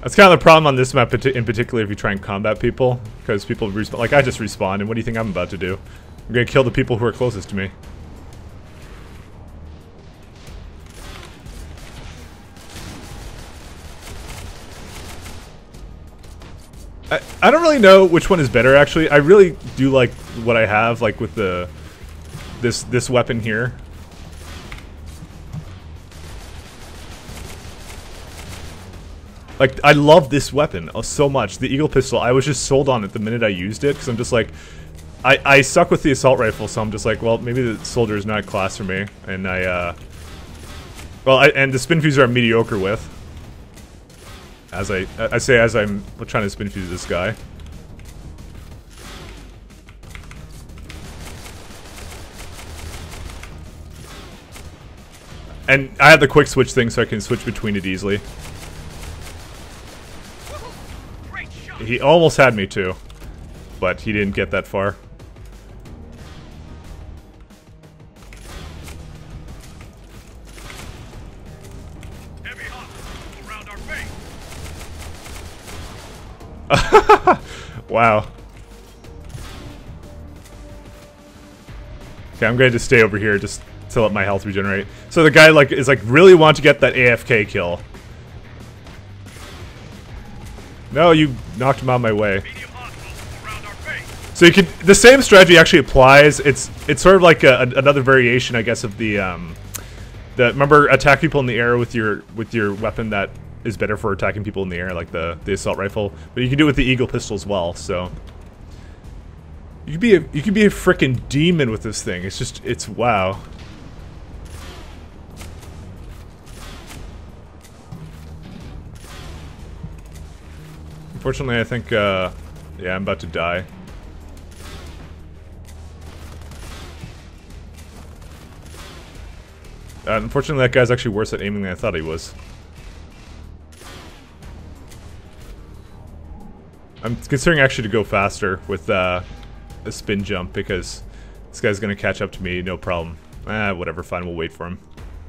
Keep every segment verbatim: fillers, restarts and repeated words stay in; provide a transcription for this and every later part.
That's kind of the problem on this map in particular if you try and combat people. Because people respawn. Like, I just respawn, and what do you think I'm about to do? I'm gonna kill the people who are closest to me. I, I don't really know which one is better, actually. I really do like what I have, like with the this this weapon here. Like, I love this weapon so much. The Eagle Pistol, I was just sold on it the minute I used it, because I'm just like, I, I suck with the Assault Rifle, so I'm just like, well, maybe the Soldier is not a class for me, and I, uh... Well, I, and the Spin Fuser I'm mediocre with. As I, I say as I'm trying to Spin Fuse this guy. And I have the quick switch thing so I can switch between it easily. He almost had me too, but he didn't get that far. Heavy hostiles around our base. Wow. Okay, I'm going to stay over here just to let my health regenerate. So the guy like is like really want to get that A F K kill. No, you knocked him out of my way. So you can the same strategy actually applies. It's it's sort of like a, a, another variation, I guess, of the um, the remember attack people in the air with your with your weapon that is better for attacking people in the air, like the the assault rifle. But you can do it with the Eagle Pistol as well. So you could be a you could be a freaking demon with this thing. It's just it's wow. Unfortunately, I think, uh, yeah, I'm about to die. Uh, unfortunately, that guy's actually worse at aiming than I thought he was. I'm considering actually to go faster with uh, a spin jump because this guy's gonna catch up to me, no problem. Ah, whatever, fine, we'll wait for him.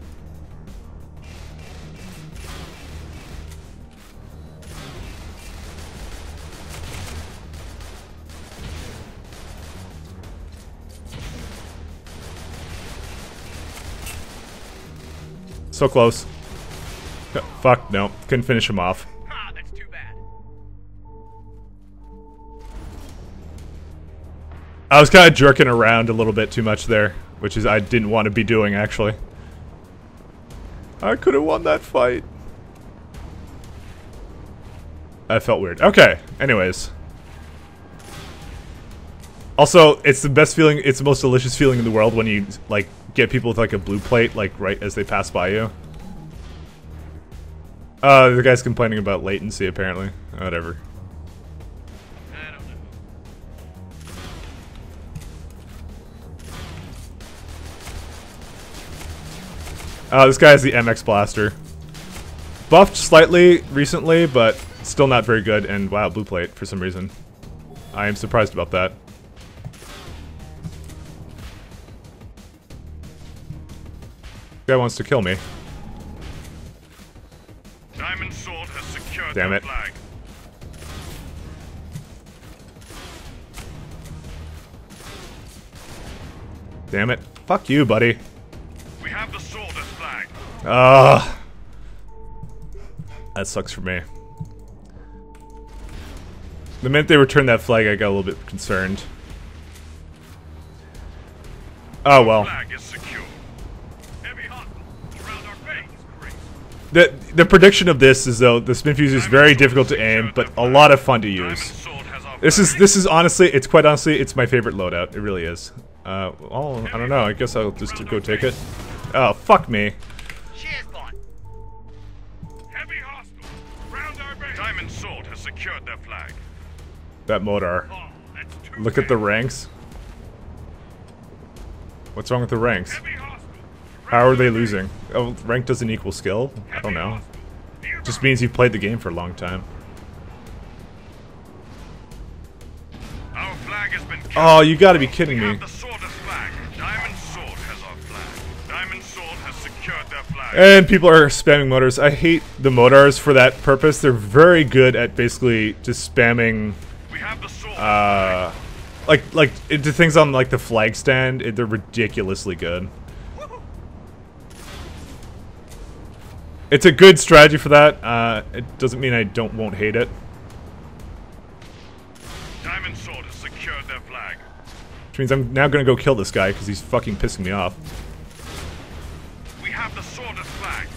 So close. Oh, fuck, no. Couldn't finish him off. Ah, that's too bad. I was kind of jerking around a little bit too much there, which is I didn't want to be doing, actually. I could have won that fight. That felt weird. Okay, anyways. Also, it's the best feeling, it's the most delicious feeling in the world when you, like, get people with, like, a blue plate, like, right as they pass by you. Uh, the guy's complaining about latency, apparently. Whatever. I don't know. Uh, this guy has the M X Blaster. Buffed slightly recently, but still not very good, and wow, blue plate for some reason. I am surprised about that. Guy wants to kill me. Diamond Sword has secured Damn the it. flag. Damn it. Fuck you, buddy. We have the sword as flag. Ugh. That sucks for me. The minute they returned that flag, I got a little bit concerned. Oh well. Flag is secure. Heavy hostiles around our base. Great. The the prediction of this is though the Spin Fuse is very difficult to aim, but a lot of fun to use. Sword has our This is flag. this is honestly, it's quite honestly, it's my favorite loadout. It really is. Uh, oh, I don't know. I guess I'll just go take it. Oh, fuck me. Cheers, bot. Heavy hostiles around our base. Diamond Sword has secured their flag. That Modar. Oh, that's too Look at the bad. ranks. What's wrong with the ranks? Heavy hostiles How are around they our base. losing? Oh, rank doesn't equal skill? I don't know. Heavy hostiles. Just means you've played the game for a long time. Our flag has been Oh, you gotta be kidding We me. have the sword as flag. Diamond Sword has our flag. Diamond Sword has secured their flag. And people are spamming motors. I hate the motors for that purpose. They're very good at basically just spamming, We have the sword. uh, like like into things on like the flag stand. It, they're ridiculously good. It's a good strategy for that. Uh, it doesn't mean I don't won't hate it. Diamond Sword has secured their flag. Which means I'm now gonna go kill this guy because he's fucking pissing me off. We have the Sword as flag.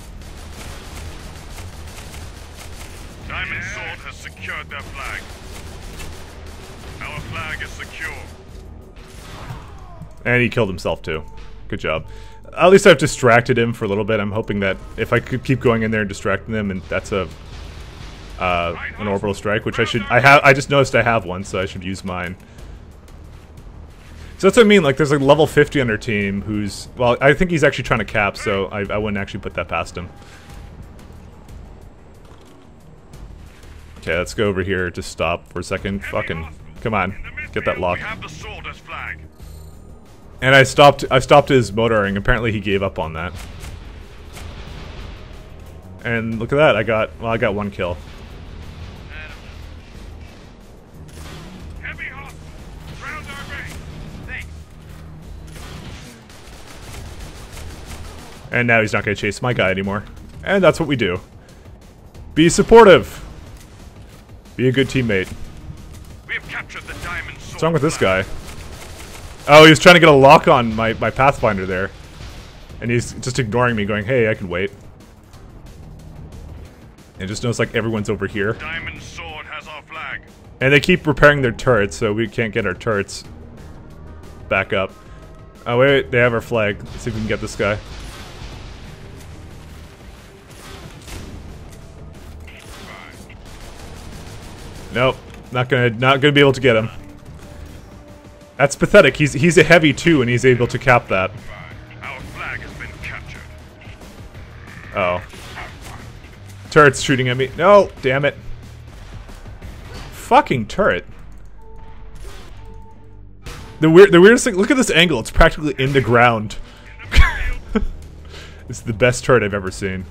Diamond Sword has secured their flag. Our flag is secure. And he killed himself too. Good job. At least I've distracted him for a little bit. I'm hoping that if I could keep going in there and distracting them, and that's a uh, an orbital strike, which I should. I have. I just noticed I have one, so I should use mine. So that's what I mean. Like, there's a level fifty on our team who's well. I think he's actually trying to cap, so I, I wouldn't actually put that past him. Okay, let's go over here to stop for a second. Fucking, come on, get that lock. We have the Sword as flag. And I stopped. I stopped his motoring. Apparently, he gave up on that. And look at that. I got. Well, I got one kill. Heavy hostiles. Round our base. Thanks. And now he's not going to chase my guy anymore. And that's what we do. Be supportive. Be a good teammate. We have captured the Diamond Sword. What's wrong with this flag. guy? Oh, he was trying to get a lock on my, my Pathfinder there. And he's just ignoring me, going, hey, I can wait. And just knows like everyone's over here. Diamond Sword has our flag. And they keep repairing their turrets, so we can't get our turrets back up. Oh, wait, wait, they have our flag. Let's see if we can get this guy. Nope, not gonna, not gonna be able to get him. That's pathetic. He's he's a heavy too, and he's able to cap that. Our flag has been captured. Oh, turret's shooting at me. No, damn it! Fucking turret. The weird, the weirdest thing. Look at this angle. It's practically in the ground. It's the best turret I've ever seen.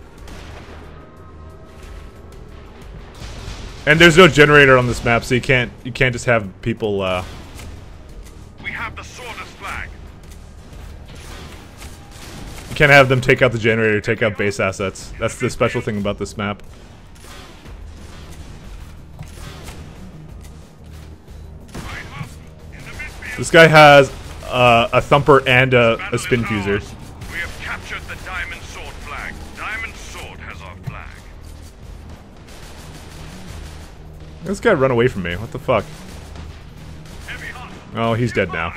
And there's no generator on this map, so you can't you can't just have people. Uh, We have the Sword as flag. you can't have them take out the generator, take out base assets. That's the special thing about this map. This guy has uh, a thumper and a, a spin fuser. We have captured the Diamond Sword flag. Diamond Sword has our flag. This guy run away from me. What the fuck? Heavy hostile. Oh, he's dead now.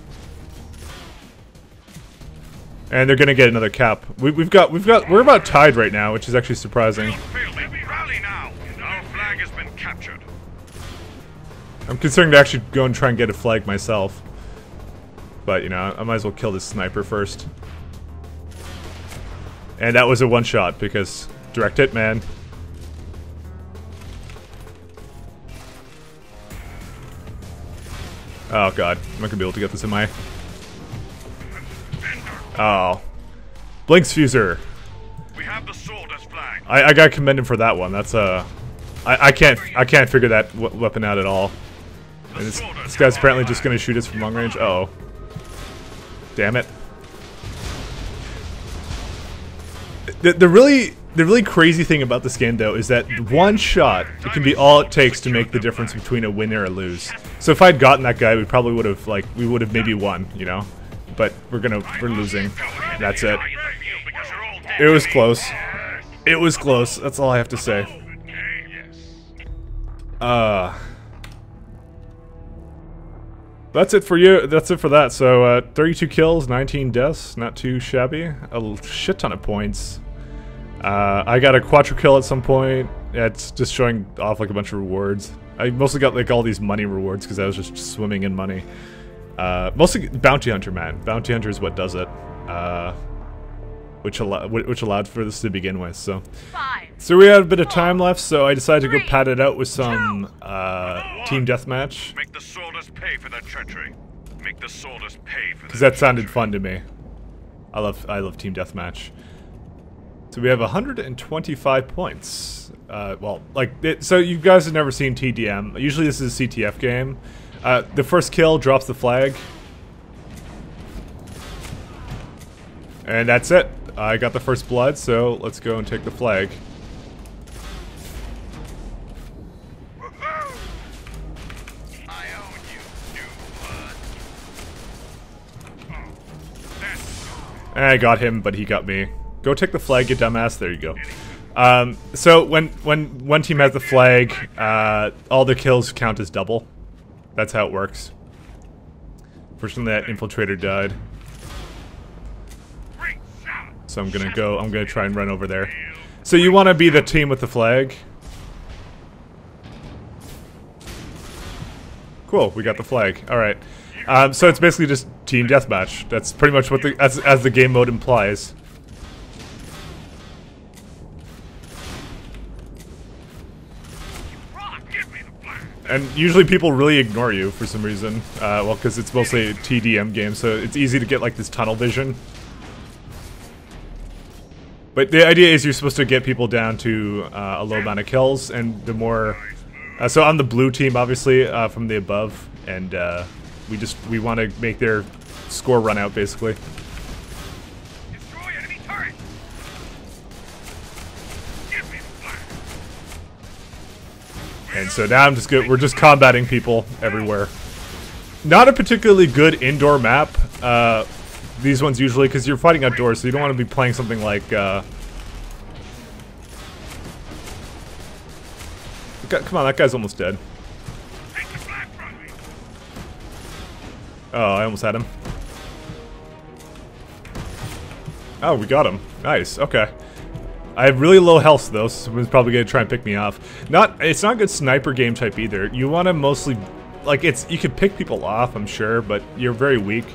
And they're gonna get another cap. We, we've got, we've got, we're about tied right now, which is actually surprising. Field, rally now. Our flag has been captured. I'm considering to actually go and try and get a flag myself. But, you know, I might as well kill this sniper first. And that was a one shot because direct hit, man. Oh god, I'm not gonna be able to get this in my... Oh. Blinks fuser. We have the Sword as flag. I, I gotta commend him for that one. That's uh, I, I can't I can't figure that w weapon out at all. And this, this guy's apparently just gonna shoot us from long range. Uh oh, damn it! The the really the really crazy thing about this game though is that one shot it can be all it takes to make the difference between a win or a lose. So if I'd gotten that guy, we probably would have like we would have maybe won, you know. But we're gonna we're losing. That's it. It was close. It was close. That's all I have to say. Uh That's it for you. That's it for that. So uh, thirty-two kills, nineteen deaths. Not too shabby. A shit ton of points. Uh, I got a quattro kill at some point. Yeah, it's just showing off like a bunch of rewards. I mostly got like all these money rewards because I was just swimming in money. Uh, mostly bounty hunter, man. Bounty hunter is what does it. Uh, which allow which allowed for this to begin with. So, Five, so we had a bit of time left. So I decided to go three, pad it out with some uh, team deathmatch Make the Sworders pay for their treachery. Make the Sworders pay for because their that sounded treachery. fun to me. I love I love team deathmatch. So we have one hundred twenty-five points. Uh, well, like, it, so you guys have never seen T D M. Usually this is a C T F game. Uh, the first kill drops the flag. And that's it. I got the first blood, so let's go and take the flag. I own you, new blood. Oh, I got him, but he got me. Go take the flag, you dumbass. There you go. Um, so when when one team has the flag, uh, all the kills count as double. That's how it works. Fortunately, that infiltrator died. So I'm gonna go. I'm gonna try and run over there. So you want to be the team with the flag? Cool. We got the flag. All right. Um, so it's basically just team deathmatch. That's pretty much what the as as the game mode implies. And usually people really ignore you for some reason. Uh, well, because it's mostly a T D M game, so it's easy to get like this tunnel vision. But the idea is you're supposed to get people down to uh, a low amount of kills, and the more... Uh, so I'm the blue team, obviously, uh, from the above, and uh, we just we want to make their score run out, basically. destroy enemy turret. Give me the flag. And so now I'm just good. We're just combating people everywhere. Not a particularly good indoor map. Uh, these ones usually, because you're fighting outdoors, so you don't want to be playing something like. Uh, come on, that guy's almost dead. Take the flag from me. Oh, I almost had him. Oh, we got him. Nice. Okay. I have really low health though, so someone's probably gonna try and pick me off. Not, it's not a good sniper game type either. You want to mostly, like, it's you can pick people off, I'm sure, but you're very weak.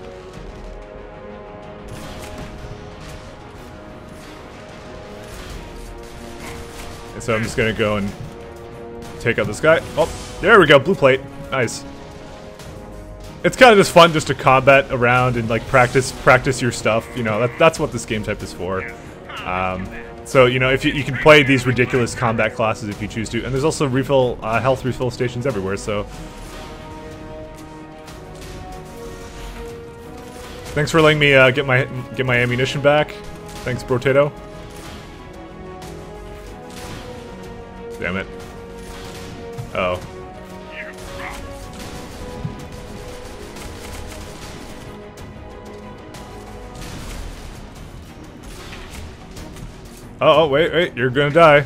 And so I'm just gonna go and take out this guy. Oh, there we go, blue plate. Nice. It's kind of just fun just to combat around and like practice practice your stuff. You know, that, that's what this game type is for. Um, So, you know, if you, you can play these ridiculous combat classes if you choose to. And there's also refill, uh, health refill stations everywhere, so... Thanks for letting me uh, get my get my ammunition back. Thanks, Brotato. Damn it. Oh. Oh, oh, wait, wait, you're gonna die.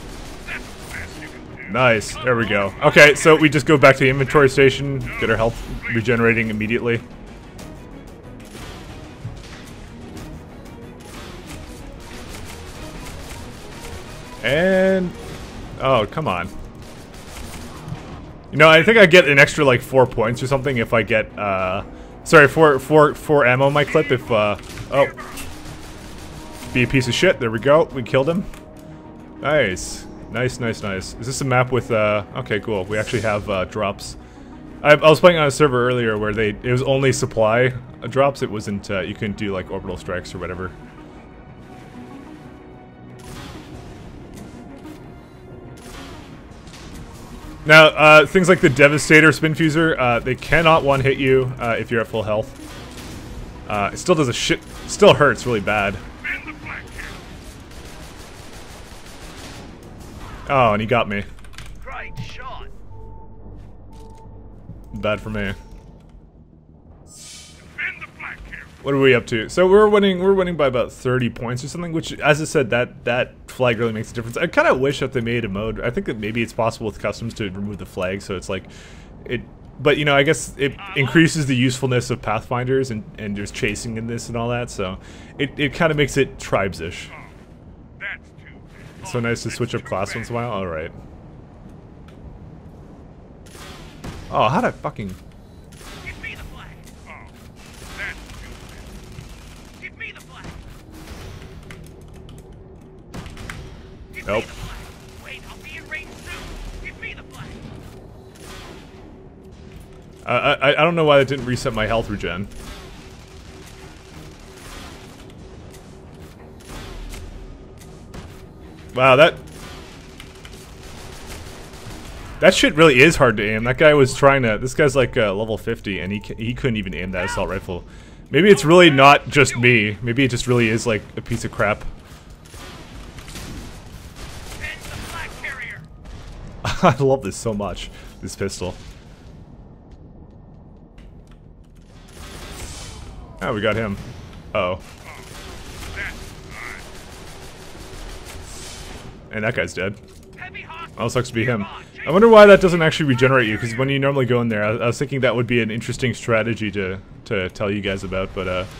Nice, there we go. Okay, so we just go back to the inventory station, get our health regenerating immediately. And... oh, come on. You know, I think I get an extra, like, four points or something if I get, uh... sorry, four, four, four ammo in my clip if, uh... oh. Be a piece of shit. There we go. We killed him. Nice. Nice, nice, nice. Is this a map with, uh... okay, cool. We actually have, uh, drops. I, I was playing on a server earlier where they... it was only supply drops. It wasn't, uh... you couldn't do, like, orbital strikes or whatever. Now, uh, things like the Devastator Spin Fuser, uh, they cannot one-hit you, uh, if you're at full health. Uh, it still does a shit... still hurts really bad. Oh, and he got me. Great shot. Bad for me. Defend the flag carrier. What are we up to? So we're winning. We're winning by about thirty points or something. Which, as I said, that that flag really makes a difference. I kind of wish that they made a mode. I think that maybe it's possible with customs to remove the flag, so it's like it. But you know, I guess it increases the usefulness of Pathfinders and and there's chasing in this and all that. So it it kind of makes it tribes-ish. So nice to switch up class once in a while. All right. Oh, how'd I fucking... Give me the flag. Oh, that's stupid. Give me the flag. Give Nope. me the flag. Wait, I'll be in range soon. Give me the flag. I, I I don't know why that didn't reset my health regen. Wow, that... That shit really is hard to aim. That guy was trying to... This guy's like uh, level fifty, and he, he couldn't even aim that assault rifle. Maybe it's really not just me. Maybe it just really is like a piece of crap. I love this so much. This pistol. Oh, we got him. Uh oh. And that guy's dead. Oh, sucks to be him. I wonder why that doesn't actually regenerate you, because when you normally go in there, I, I was thinking that would be an interesting strategy to, to tell you guys about, but uh...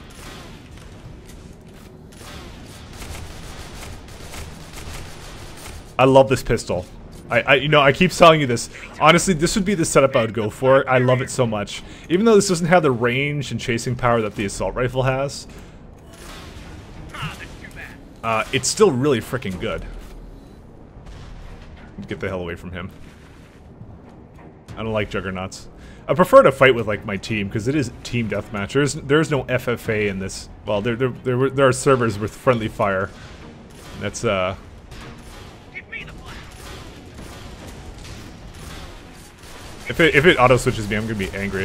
I love this pistol. I, I, you know, I keep telling you this. Honestly, this would be the setup I would go for. I love it so much. Even though this doesn't have the range and chasing power that the assault rifle has, uh, it's still really freaking good. Get the hell away from him. I don't like juggernauts. I prefer to fight with like my team because it is team deathmatch. There's there's no F F A in this. Well, there there there, there are servers with friendly fire. That's uh. If it if it auto switches me, I'm gonna be angry.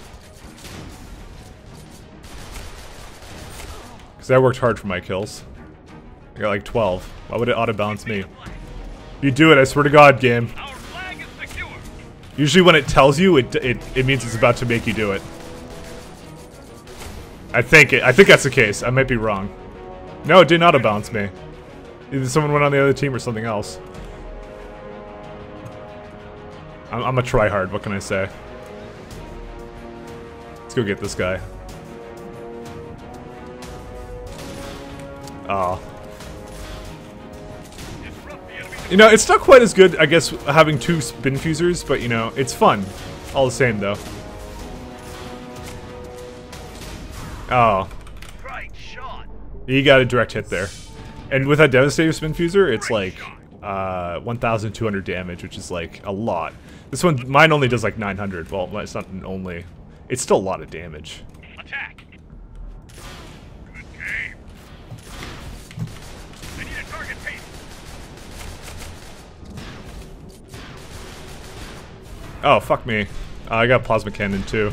Because I worked hard for my kills. I got like twelve. Why would it auto balance me? You do it, I swear to God, game. Usually when it tells you, it, it it means it's about to make you do it. I think it. I think that's the case. I might be wrong. No, it didn't auto balance me. Either someone went on the other team or something else. I'm, I'm a tryhard. What can I say? Let's go get this guy. Oh. You know, it's not quite as good, I guess, having two spin fusers, but, you know, it's fun. All the same, though. Oh. You got a direct hit there. And with that Devastator spin fuser, it's like uh, one thousand two hundred damage, which is, like, a lot. This one, mine only does, like, nine hundred. Well, it's not only. It's still a lot of damage. Attack. Good game. I need a target pace. Oh, fuck me. Uh, I got plasma cannon, too.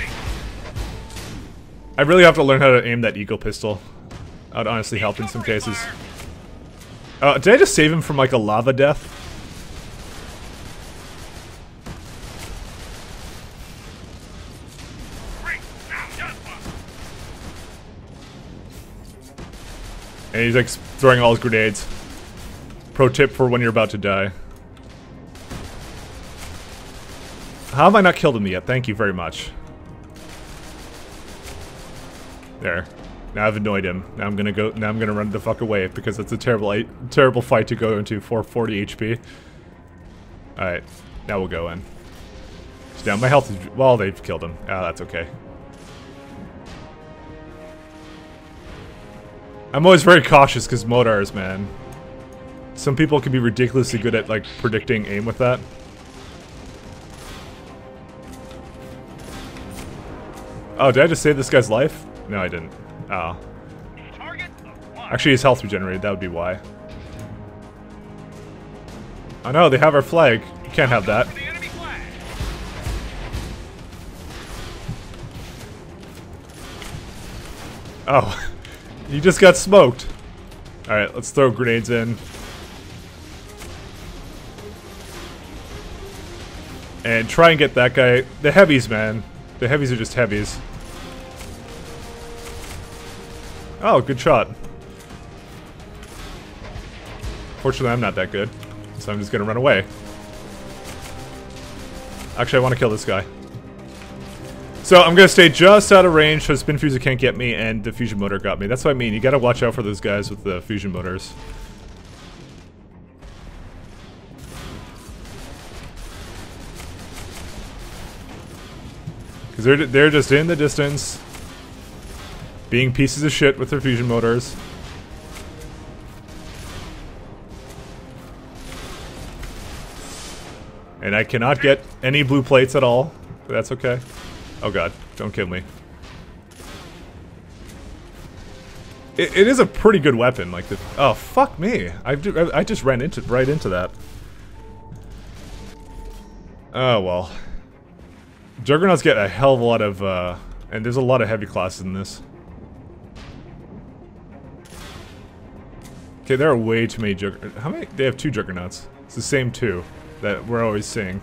I really have to learn how to aim that eagle pistol. That would honestly help in some cases. Uh, did I just save him from, like, a lava death? And he's, like, throwing all his grenades. Pro tip for when you're about to die. How have I not killed him yet? Thank you very much. There. Now I've annoyed him. Now I'm gonna go. Now I'm gonna run the fuck away because it's a terrible, terrible fight to go into. four forty H P. All right. Now we'll go in. Now my health is. Well, they've killed him. Ah, that's okay. I'm always very cautious because Modars, man. Some people can be ridiculously good at like predicting aim with that. Oh, did I just save this guy's life? No, I didn't. Oh. Actually, his health regenerated. That would be why. Oh no, they have our flag. You can't have that. Oh. You just got smoked. Alright, let's throw grenades in. And try and get that guy. The heavies, man. The heavies are just heavies. Oh, good shot. Fortunately, I'm not that good. So I'm just gonna run away. Actually, I want to kill this guy. So I'm gonna stay just out of range so Spin Fuser can't get me and the fusion motor got me. That's what I mean. You gotta watch out for those guys with the fusion motors. Because they're, they're just in the distance, being pieces of shit with their fusion motors. And I cannot get any blue plates at all. But that's okay. Oh god, don't kill me. It, it is a pretty good weapon. Like the oh fuck me! I I just ran into right into that. Oh well. Juggernauts get a hell of a lot of, uh, and there's a lot of heavy classes in this. Okay, there are way too many Juggernauts. How many? They have two Juggernauts. It's the same two that we're always seeing.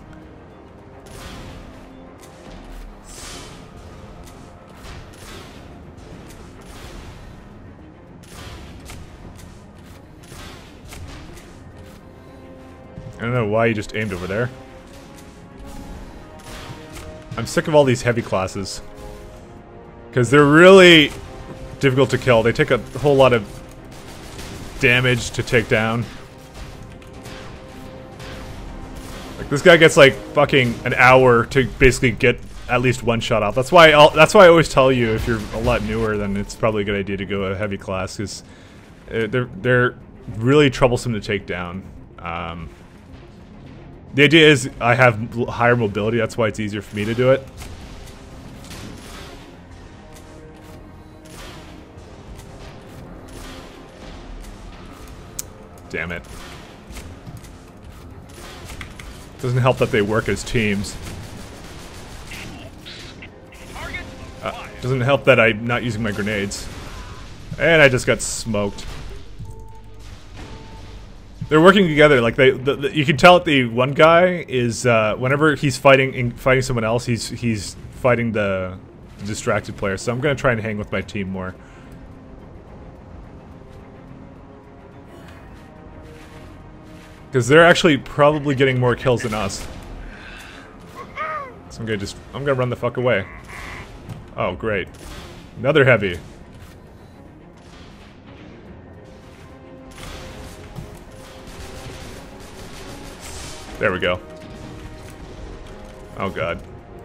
I don't know why you just aimed over there. I'm sick of all these heavy classes. Because they're really difficult to kill. They take a whole lot of damage to take down. Like this guy gets like fucking an hour to basically get at least one shot off. That's why I'll, that's why I always tell you if you're a lot newer, then it's probably a good idea to go a heavy class because they're they're really troublesome to take down. Um, The idea is I have higher mobility, that's why it's easier for me to do it. Damn it. Doesn't help that they work as teams. Uh, doesn't help that I'm not using my grenades. And I just got smoked. They're working together. Like they, the, the, you can tell that the one guy is uh, whenever he's fighting in, fighting someone else, he's he's fighting the, the distracted player. So I'm gonna try and hang with my team more. Because they're actually probably getting more kills than us. So I'm gonna just I'm gonna run the fuck away. Oh great, another heavy. There we go. Oh god.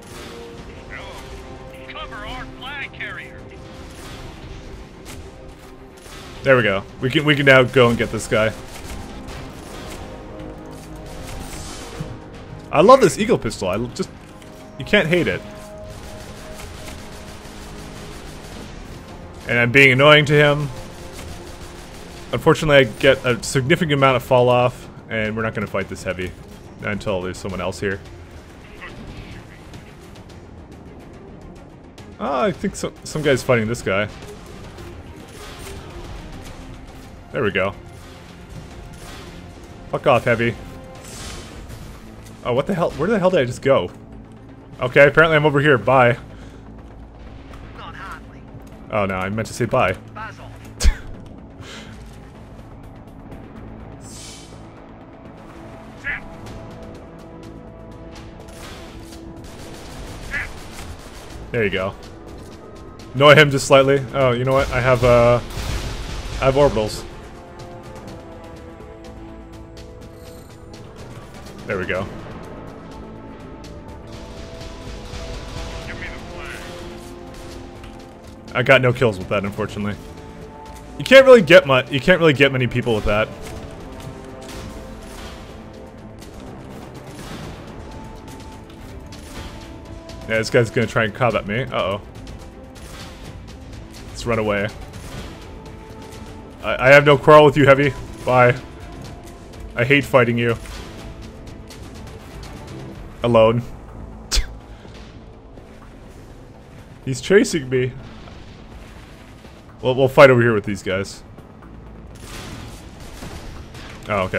Cover our flag carrier. There we go. We can we can now go and get this guy. I love this Eagle pistol. I just you can't hate it. And I'm being annoying to him. Unfortunately, I get a significant amount of fall off, and we're not going to fight this heavy until there's someone else here. Oh, I think so, some guy's fighting this guy. There we go. Fuck off, heavy. Oh, what the hell? Where the hell did I just go? Okay, apparently I'm over here. Bye. Oh no, I meant to say bye. There you go. Annoy him just slightly. Oh, you know what? I have uh, I have orbitals. There we go. Give me the flag. I got no kills with that, unfortunately. You can't really get much. You can't really get many people with that. Yeah, this guy's gonna try and combat me. Uh-oh. Let's run away. I, I have no quarrel with you, Heavy. Bye. I hate fighting you. Alone. He's chasing me. Well, we'll fight over here with these guys. Oh, okay.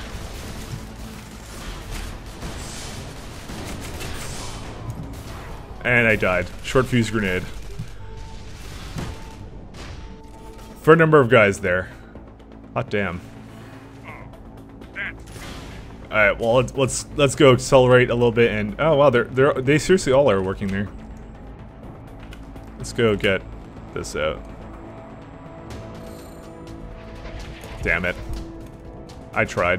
And I died. Short fuse grenade. Fair number of guys there. Hot damn. All right. Well, let's let's let's go accelerate a little bit and oh wow, they're they are they seriously all are working there. Let's go get this out. Damn it. I tried.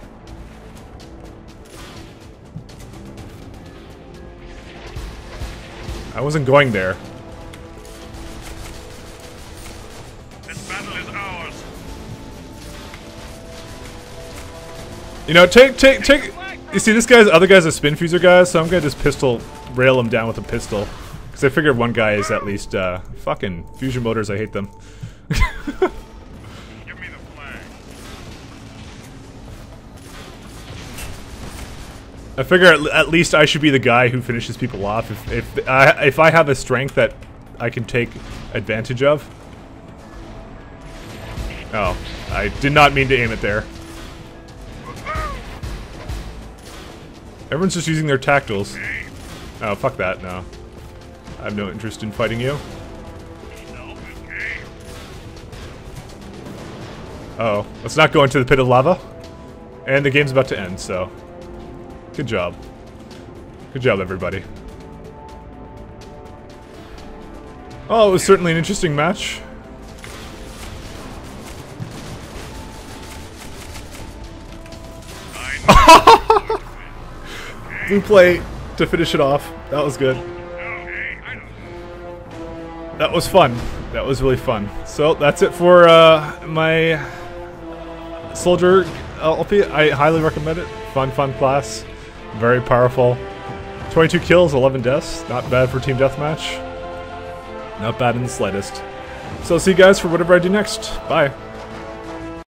I wasn't going there. This battle is ours. You know, take, take, take. You see, this guy's other guy's a spin fuser guy, so I'm gonna just pistol rail him down with a pistol, because I figured one guy is at least uh, fucking fusion motors. I hate them. Give me the flag. I figure at, at least I should be the guy who finishes people off if if I if I have a strength that I can take advantage of. Oh, I did not mean to aim it there. Everyone's just using their tactiles. Oh, fuck that, no. I have no interest in fighting you. Uh oh, let's not go into the pit of lava. And the game's about to end, so... Good job. Good job, everybody. Oh, it was certainly an interesting match. Blue plate to finish it off. That was good. That was fun. That was really fun. So that's it for uh, my Soldier L P. I highly recommend it. Fun, fun class. Very powerful. twenty-two kills, eleven deaths. Not bad for team deathmatch. Not bad in the slightest. So I'll see you guys for whatever I do next. Bye.